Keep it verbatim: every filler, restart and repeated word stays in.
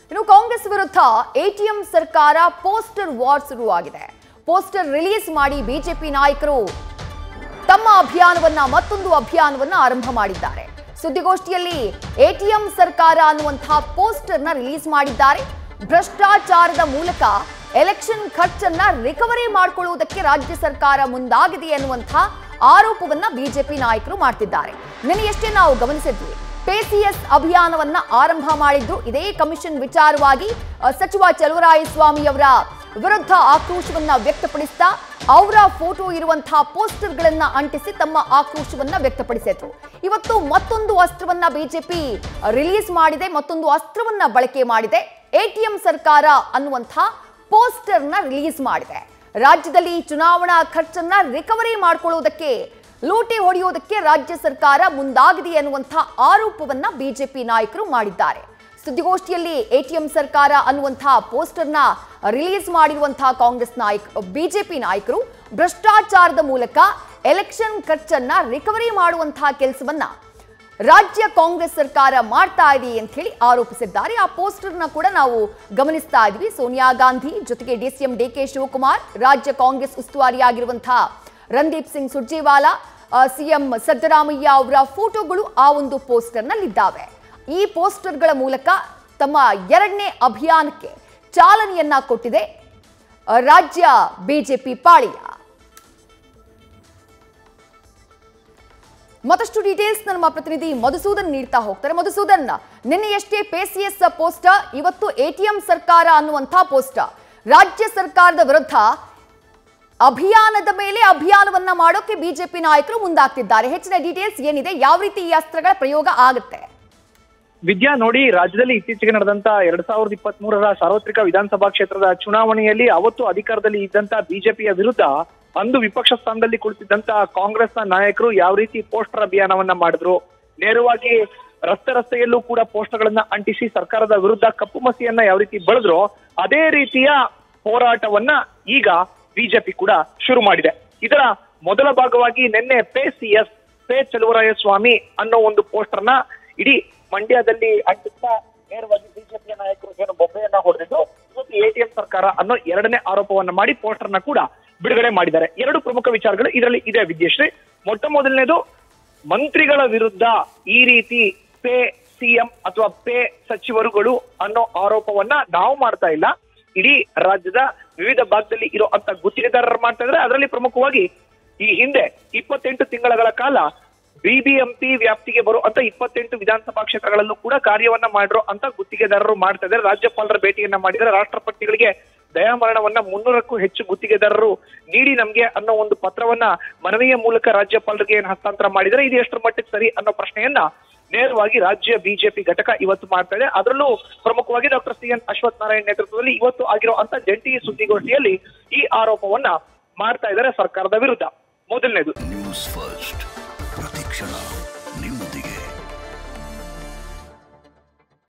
ಇನ್ನು ಕಾಂಗ್ರೆಸ್ ವಿರುದ್ಧ ಎಟಿಎಂ ಸರ್ಕಾರ ಪೋಸ್ಟರ್ ವಾರ್ ಶುರುವಾಗಿದೆ. ಪೋಸ್ಟರ್ ರಿಲೀಸ್ ಮಾಡಿ ಬಿಜೆಪಿ ನಾಯಕರು ತಮ್ಮ ಅಭಿಯಾನವನ್ನ ಮತ್ತೊಂದು ಅಭಿಯಾನವನ್ನ ಆರಂಭ ಮಾಡಿದ್ದಾರೆ. ಸುದ್ದಿಗೋಷ್ಠಿಯಲ್ಲಿ ಎಟಿಎಂ ಸರ್ಕಾರ ಅನ್ನುವಂತಹ ಪೋಸ್ಟರ್ ನ ರಿಲೀಸ್ ಮಾಡಿದ್ದಾರೆ. ಭ್ರಷ್ಟಾಚಾರದ ಮೂಲಕ ಎಲೆಕ್ಷನ್ ಖರ್ಚನ್ನ ರಿಕವರಿ ಮಾಡಿಕೊಳ್ಳುವುದಕ್ಕೆ ರಾಜ್ಯ ಸರ್ಕಾರ ಮುಂದಾಗಿದೆ ಅನ್ನುವಂತಹ ಆರೋಪವನ್ನ ಬಿಜೆಪಿ ನಾಯಕರು ಮಾಡ್ತಿದ್ದಾರೆ. ನಿನ್ನೆಯಷ್ಟೇ ನಾವು ಗಮನಿಸಿದ್ವಿ, ಪೇಸಿಎಸ್ ಅಭಿಯಾನವನ್ನ ಆರಂಭ ಮಾಡಿದ್ರು. ಇದೇ ಕಮಿಷನ್ ವಿಚಾರವಾಗಿ ಸಚಿವ ಚಲುವರಾಯಸ್ವಾಮಿ ಅವರ ವಿರುದ್ಧ ಆಕ್ರೋಶವನ್ನ ವ್ಯಕ್ತಪಡಿಸ್ತಾ ಅವರ ಫೋಟೋ ಇರುವಂತಹ ಪೋಸ್ಟರ್ ಗಳನ್ನ ಅಂಟಿಸಿ ತಮ್ಮ ಆಕ್ರೋಶವನ್ನ ವ್ಯಕ್ತಪಡಿಸಿದ್ರು. ಇವತ್ತು ಮತ್ತೊಂದು ಅಸ್ತ್ರವನ್ನ ಬಿಜೆಪಿ ರಿಲೀಸ್ ಮಾಡಿದೆ, ಮತ್ತೊಂದು ಅಸ್ತ್ರವನ್ನ ಬಳಕೆ ಮಾಡಿದೆ. ಎಟಿಎಂ ಸರ್ಕಾರ ಅನ್ನುವಂತಹ ಪೋಸ್ಟರ್ ನ ರಿಲೀಸ್ ಮಾಡಿದೆ. ರಾಜ್ಯದಲ್ಲಿ ಚುನಾವಣಾ ಖರ್ಚನ್ನ ರಿಕವರಿ ಮಾಡಿಕೊಳ್ಳುವುದಕ್ಕೆ, ಲೂಟಿ ಹೊಡೆಯುವುದಕ್ಕೆ ರಾಜ್ಯ ಸರ್ಕಾರ ಮುಂದಾಗಿದೆ ಅನ್ನುವಂತಹ ಆರೋಪವನ್ನ ಬಿಜೆಪಿ ನಾಯಕರು ಮಾಡಿದ್ದಾರೆ. ಸುದ್ದಿಗೋಷ್ಠಿಯಲ್ಲಿ ಎಟಿಎಂ ಸರ್ಕಾರ ಅನ್ನುವಂತಹ ಪೋಸ್ಟರ್ ನ ರಿಲೀಸ್ ಮಾಡಿರುವಂತಹ ಕಾಂಗ್ರೆಸ್ ನಾಯಕ ಬಿಜೆಪಿ ನಾಯಕರು ಭ್ರಷ್ಟಾಚಾರದ ಮೂಲಕ ಎಲೆಕ್ಷನ್ ಖರ್ಚನ್ನ ರಿಕವರಿ ಮಾಡುವಂತಹ ಕೆಲಸವನ್ನ ರಾಜ್ಯ ಕಾಂಗ್ರೆಸ್ ಸರ್ಕಾರ ಮಾಡ್ತಾ ಇದೆ ಅಂತ ಹೇಳಿ ಆರೋಪಿಸಿದ್ದಾರೆ. ಆ ಪೋಸ್ಟರ್ ನ ಕೂಡ ನಾವು ಗಮನಿಸ್ತಾ ಇದ್ವಿ. ಸೋನಿಯಾ ಗಾಂಧಿ ಜೊತೆಗೆ ಡಿಸಿಎಂ ಡಿ ಕೆ ಶಿವಕುಮಾರ್, ರಾಜ್ಯ ಕಾಂಗ್ರೆಸ್ ಉಸ್ತುವಾರಿಯಾಗಿರುವಂತಹ ರಣದೀಪ್ ಸಿಂಗ್ ಸುರ್ಜೇವಾಲಾ, ಸಿಎಂ ಸಿದ್ದರಾಮಯ್ಯ ಅವರ ಫೋಟೋಗಳು ಆ ಒಂದು ಪೋಸ್ಟರ್ ನಲ್ಲಿದ್ದಾವೆ. ಈ ಪೋಸ್ಟರ್ಗಳ ಮೂಲಕ ತಮ್ಮ ಎರಡನೇ ಅಭಿಯಾನಕ್ಕೆ ಚಾಲನೆಯನ್ನ ಕೊಟ್ಟಿದೆ ರಾಜ್ಯ ಬಿಜೆಪಿ ಪಾಳಿಯ. ಮತ್ತಷ್ಟು ಡೀಟೇಲ್ಸ್ ನಮ್ಮ ಪ್ರತಿನಿಧಿ ಮಧುಸೂದನ್ ನೀಡ್ತಾ ಹೋಗ್ತಾರೆ. ಮಧುಸೂದನ್, ನಿನ್ನೆಯಷ್ಟೇ ಪೇಸಿಎಸ್ ಪೋಸ್ಟರ್, ಇವತ್ತು ಎಟಿಎಂ ಸರ್ಕಾರ ಅನ್ನುವಂತಹ ಪೋಸ್ಟರ್. ರಾಜ್ಯ ಸರ್ಕಾರದ ವಿರುದ್ಧ ಅಭಿಯಾನದ ಮೇಲೆ ಅಭಿಯಾನವನ್ನ ಮಾಡೋಕೆ ಬಿಜೆಪಿ ನಾಯಕರು ಮುಂದಾಗ್ತಿದ್ದಾರೆ. ಹೆಚ್ಚಿನ ಡೀಟೇಲ್ಸ್ ಏನಿದೆ, ಯಾವ ರೀತಿ ಈ ಅಸ್ತ್ರಗಳ ಪ್ರಯೋಗ ಆಗುತ್ತೆ? ವಿದ್ಯಾ, ನೋಡಿ, ರಾಜ್ಯದಲ್ಲಿ ಇತ್ತೀಚೆಗೆ ನಡೆದಂತ ಎರಡ್ ಸಾವಿರದ ಇಪ್ಪತ್ತ್ ಮೂರರ ಸಾರ್ವತ್ರಿಕ ವಿಧಾನಸಭಾ ಕ್ಷೇತ್ರದ ಚುನಾವಣೆಯಲ್ಲಿ ಅವತ್ತು ಅಧಿಕಾರದಲ್ಲಿ ಇದ್ದಂತ ಬಿಜೆಪಿಯ ವಿರುದ್ಧ ಅಂದು ವಿಪಕ್ಷ ಸ್ಥಾನದಲ್ಲಿ ಕುಳಿತಿದ್ದಂತ ಕಾಂಗ್ರೆಸ್ನ ನಾಯಕರು ಯಾವ ರೀತಿ ಪೋಸ್ಟರ್ ಅಭಿಯಾನವನ್ನ ಮಾಡಿದ್ರು, ನೇರವಾಗಿ ರಸ್ತೆ ರಸ್ತೆಯಲ್ಲೂ ಕೂಡ ಪೋಸ್ಟರ್ ಗಳನ್ನ ಅಂಟಿಸಿ ಸರ್ಕಾರದ ವಿರುದ್ಧ ಕಪ್ಪು ಮಸಿಯನ್ನ ಯಾವ ರೀತಿ ಬಳದ್ರು, ಅದೇ ರೀತಿಯ ಹೋರಾಟವನ್ನ ಈಗ ಬಿಜೆಪಿ ಕೂಡ ಶುರು ಮಾಡಿದೆ. ಇದರ ಮೊದಲ ಭಾಗವಾಗಿ ನಿನ್ನೆ pay C S pay Chaluvarayaswamy ಅನ್ನೋ ಒಂದು ಪೋಸ್ಟರ್ ನ ಇಡೀ ಮಂಡ್ಯದಲ್ಲಿ ಅಂಟಿಸ್ತಾ ನೇರವಾಗಿ ಬಿಜೆಪಿಯ ನಾಯಕರು ಏನು ಬೊಬ್ಬೆಯನ್ನ ಹೊಡೆದಿದ್ದು, ಇವತ್ತು ಎಟಿಎಂ ಸರ್ಕಾರ ಅನ್ನೋ ಎರಡನೇ ಆರೋಪವನ್ನ ಮಾಡಿ ಪೋಸ್ಟರ್ ನ ಕೂಡ ಬಿಡುಗಡೆ ಮಾಡಿದ್ದಾರೆ. ಎರಡು ಪ್ರಮುಖ ವಿಚಾರಗಳು ಇದರಲ್ಲಿ ಇದೆ ವಿದ್ಯಶ್ರೀ. ಮೊಟ್ಟ ಮೊದಲನೇದು, ಮಂತ್ರಿಗಳ ವಿರುದ್ಧ ಈ ರೀತಿ ಪೇ ಸಿಎಂ ಅಥವಾ ಪೇ ಸಚಿವರುಗಳು ಅನ್ನೋ ಆರೋಪವನ್ನ ನಾವು ಮಾಡ್ತಾ ಇಲ್ಲ, ಇಡೀ ರಾಜ್ಯದ ವಿವಿಧ ಭಾಗದಲ್ಲಿ ಇರೋ ಅಂತ ಗುತ್ತಿಗೆದಾರರು ಮಾಡ್ತಾ ಇದ್ರೆ. ಅದರಲ್ಲಿ ಪ್ರಮುಖವಾಗಿ ಈ ಹಿಂದೆ ಇಪ್ಪತ್ತೆಂಟು ತಿಂಗಳ ಕಾಲ ಬಿಬಿಎಂಪಿ ವ್ಯಾಪ್ತಿಗೆ ಬರೋ ಅಂತ ಇಪ್ಪತ್ತೆಂಟು ವಿಧಾನಸಭಾ ಕ್ಷೇತ್ರಗಳಲ್ಲೂ ಕೂಡ ಕಾರ್ಯವನ್ನ ಮಾಡಿರೋ ಅಂತ ಗುತ್ತಿಗೆದಾರರು ಮಾಡ್ತಾ ಇದ್ದಾರೆ. ರಾಜ್ಯಪಾಲರ ಭೇಟಿಯನ್ನ ಮಾಡಿದರೆ ರಾಷ್ಟ್ರಪತಿಗಳಿಗೆ ದಯಾಮರಣವನ್ನ ಮುನ್ನೂರಕ್ಕೂ ಹೆಚ್ಚು ಗುತ್ತಿಗೆದಾರರು ನೀಡಿ ನಮ್ಗೆ ಅನ್ನೋ ಒಂದು ಪತ್ರವನ್ನ ಮನವಿಯ ಮೂಲಕ ರಾಜ್ಯಪಾಲರಿಗೆ ಏನ್ ಹಸ್ತಾಂತರ ಮಾಡಿದರೆ ಇದು ಎಷ್ಟರ ಮಟ್ಟಿಗೆ ಸರಿ ಅನ್ನೋ ಪ್ರಶ್ನೆಯನ್ನ ನೇರವಾಗಿ ರಾಜ್ಯ ಬಿಜೆಪಿ ಘಟಕ ಇವತ್ತು ಮಾಡ್ತಾ ಇದೆ. ಅದರಲ್ಲೂ ಪ್ರಮುಖವಾಗಿ doctor C N Ashwath Narayan ನೇತೃತ್ವದಲ್ಲಿ ಇವತ್ತು ಆಗಿರೋ ಅಂತ ಜಂಟಿ ಸುದ್ದಿಗೋಷ್ಠಿಯಲ್ಲಿ ಈ ಆರೋಪವನ್ನ ಮಾಡ್ತಾ ಇದ್ದಾರೆ ಸರ್ಕಾರದ ವಿರುದ್ಧ. ಮೊದಲನೇದು, ನ್ಯೂಸ್ ಫಸ್ಟ್ ಪ್ರತಿಕ್ಷಣ ನಿಮ್ಮೊಂದಿಗೆ.